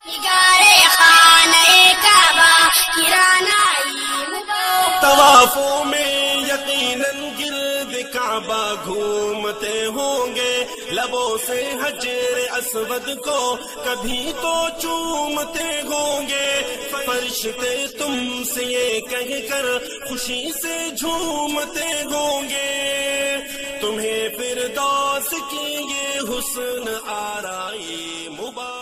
तवाफों में यकीनन गिर्द काबा घूमते होंगे, लबों से हजर असवद को कभी तो चूमते होंगे। फरिश्ते तुमसे ये कहकर खुशी से झूमते होंगे, तुम्हें फिरदौस की ये हुस्न आराए मुबारक।